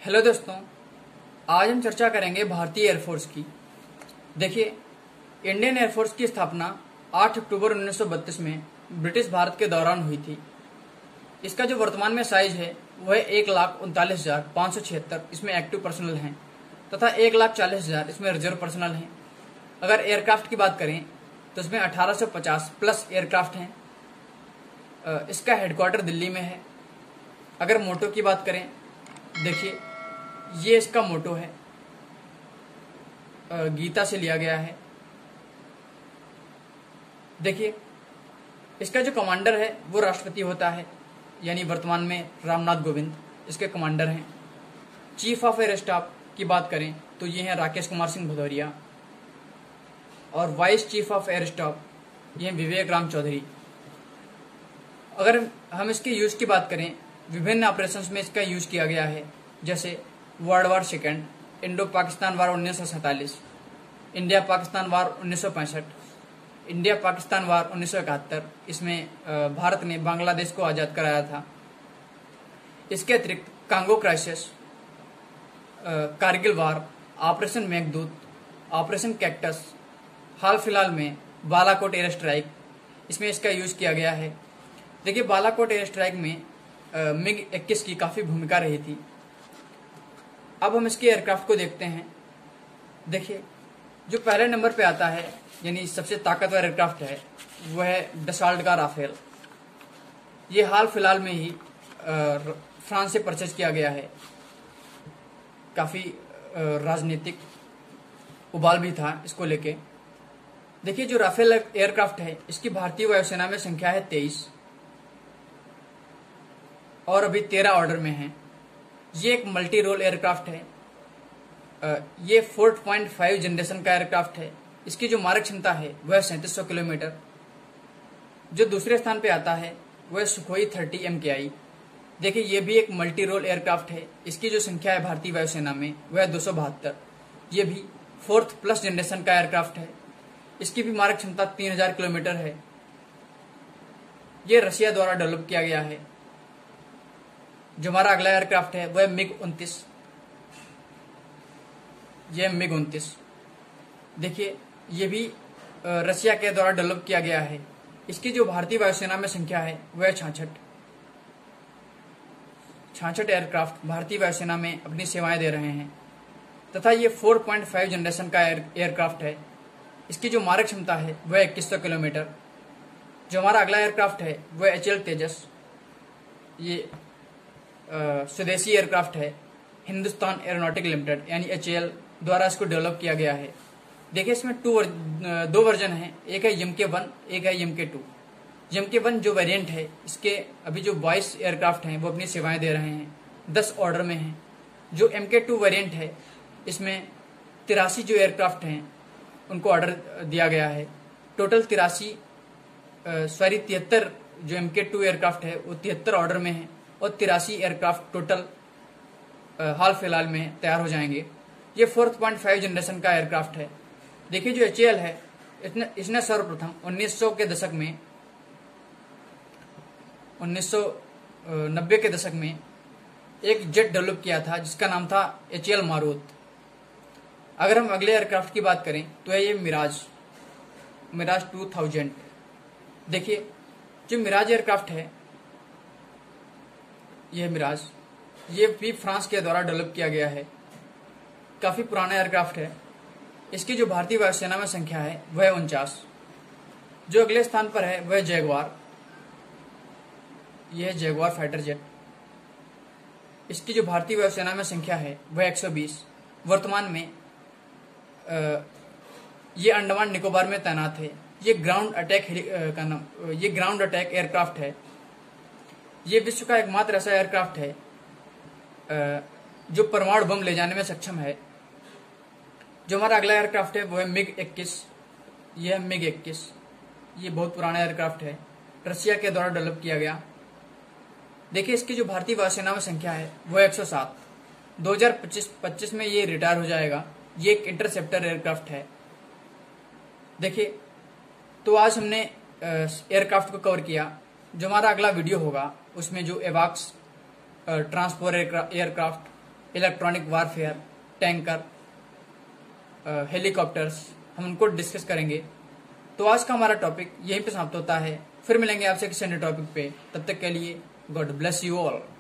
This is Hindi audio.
हेलो दोस्तों, आज हम चर्चा करेंगे भारतीय एयरफोर्स की। देखिए, इंडियन एयरफोर्स की स्थापना 8 अक्टूबर 1932 में ब्रिटिश भारत के दौरान हुई थी। इसका जो वर्तमान में साइज है वह 1,39,576 इसमें एक्टिव पर्सनल हैं तथा 1,40,000 इसमें रिजर्व पर्सनल हैं। अगर एयरक्राफ्ट की बात करें तो इसमें 1850 प्लस एयरक्राफ्ट हैं। इसका हेडक्वार्टर दिल्ली में है। अगर मोटो की बात करें, देखिए ये इसका मोटो है, गीता से लिया गया है। देखिए, इसका जो कमांडर है वो राष्ट्रपति होता है, यानी वर्तमान में रामनाथ कोविंद इसके कमांडर हैं। चीफ ऑफ एयर स्टाफ की बात करें तो ये हैं राकेश कुमार सिंह भदौरिया, और vice chief of air staff ये हैं विवेक राम चौधरी। अगर हम इसके यूज की बात करें, विभिन्न ऑपरेशंस में इसका यूज किया गया है, जैसे world war second, Indo Pakistan war 1947, India Pakistan war 1965, India Pakistan war 1971। इसमें भारत ने बांग्लादेश को आज़ाद कराया था। इसके अतिरिक्त Congo crisis, Kargil war, operation Meghdoot, operation cactus, हाल फिलहाल में बालाकोट एयर स्ट्राइक, इसमें इसका यूज किया गया है। देखिए, बालाकोट एयर स्ट्राइक में MiG-21 की काफ़ी भूमिका रही थी। अब हम इसके एयरक्राफ्ट को देखते हैं। देखिए, जो पहले नंबर पे आता है, यानी सबसे ताकतवर एयरक्राफ्ट है, वह है डसॉल्ट का राफेल। ये हाल फिलहाल में ही फ्रांस से परचेज किया गया है। काफ़ी राजनीतिक उबाल भी था इसको लेके। देखिए, जो राफेल एयरक्राफ्ट है, इसकी भारतीय वायुसेना में संख्या है 23 और अभी 13 ऑर्डर में है। ये एक मल्टी रोल एयरक्राफ्ट है। ये 4.5 जनरेशन का एयरक्राफ्ट है। इसकी जो मारक क्षमता है वह 3700 किलोमीटर। जो दूसरे स्थान पे आता है वह सुखोई 30 MKI। देखिए, ये भी एक मल्टी रोल एयरक्राफ्ट है। इसकी जो संख्या है भारतीय वायुसेना में वह 272। ये भी 4th प्लस जनरेशन का एयरक्राफ्ट है। इसकी भी मारक क्षमता 3000 किलोमीटर है। ये रशिया द्वारा डेवलप किया गया है। जो हमारा अगला एयरक्राफ्ट है वह MiG-29। यह MiG-29, देखिए ये भी रशिया के द्वारा डेवलप किया गया है। इसकी जो भारतीय वायुसेना में संख्या है वह 66 एयरक्राफ्ट भारतीय वायुसेना में अपनी सेवाएं दे रहे हैं तथा ये 4.5 जनरेशन का एयरक्राफ्ट है। इसकी जो मारक क्षमता है वह 2100 किलोमीटर। जो हमारा अगला एयरक्राफ्ट है वह HAL तेजस। ये स्वदेशी एयरक्राफ्ट है, हिंदुस्तान एरोनॉटिक लिमिटेड यानी HAL द्वारा इसको डेवलप किया गया है। देखिए, इसमें दो वर्जन है, एक है MK1, एक है MK2। MK1 जो वेरिएंट है, इसके अभी जो 22 एयरक्राफ्ट हैं वो अपनी सेवाएं दे रहे हैं, 10 ऑर्डर में हैं। जो MK2 वेरिएंट है, इसमें 83 जो एयरक्राफ्ट हैं उनको ऑर्डर दिया गया है। टोटल 73 जो MK2 एयरक्राफ्ट है वो 73 ऑर्डर में है और 83 एयरक्राफ्ट टोटल हाल फिलहाल में तैयार हो जाएंगे। ये 4.5 जनरेशन का एयरक्राफ्ट है। देखिए, जो HAL है, इसने सर्वप्रथम 1990 के दशक में एक जेट डेवलप किया था जिसका नाम था HAL मारुत। अगर हम अगले एयरक्राफ्ट की बात करें तो है ये मिराज 2000। देखिए, जो मिराज एयरक्राफ्ट है, यह मिराज, ये भी फ्रांस के द्वारा डेवलप किया गया है। काफ़ी पुराना एयरक्राफ्ट है। इसकी जो भारतीय वायुसेना में संख्या है वह 49। जो अगले स्थान पर है वह जैगवार। यह है जैगवार फाइटर जेट। इसकी जो भारतीय वायुसेना में संख्या है वह 120। वर्तमान में ये अंडमान निकोबार में तैनात है। ये ग्राउंड अटैक एयरक्राफ्ट है। ये विश्व का एकमात्र ऐसा एयरक्राफ्ट है जो परमाणु बम ले जाने में सक्षम है। जो हमारा अगला एयरक्राफ्ट है वो है MiG-21। यह है MiG-21। ये बहुत पुराना एयरक्राफ्ट है, रशिया के द्वारा डेवलप किया गया। देखिए, इसकी जो भारतीय वायुसेना में संख्या है वो 107। 2025 में ये रिटायर हो जाएगा। ये एक इंटरसेप्टर एयरक्राफ्ट है। देखिए, तो आज हमने एयरक्राफ्ट को कवर किया। जो हमारा अगला वीडियो होगा उसमें जो एवाक्स transport aircraft, electronic warfare, tanker, helicopters, हम उनको डिस्कस करेंगे। तो आज का हमारा टॉपिक यहीं पे समाप्त होता है। फिर मिलेंगे आपसे किसी अन्य टॉपिक पे। तब तक के लिए गॉड ब्लेस यू ऑल।